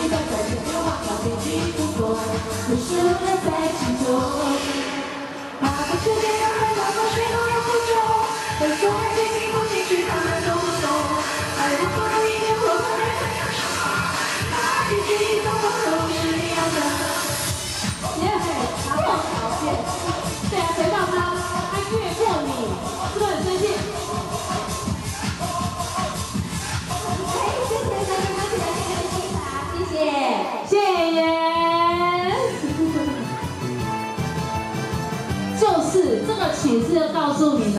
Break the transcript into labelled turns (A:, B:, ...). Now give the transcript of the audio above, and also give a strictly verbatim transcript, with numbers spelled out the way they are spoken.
A: 在在前面忘掉自己不过，不是为了在心中。怕不确定让人让我许多人不中，但虽然经历不进去，他们都不懂。爱我不如一点，我们没有什么，那一句一种都是一样的。耶嘿，拿到条件，对啊，谁到他，他越过你，是不是很生气？ 谢谢，就是这个曲是要告诉你的。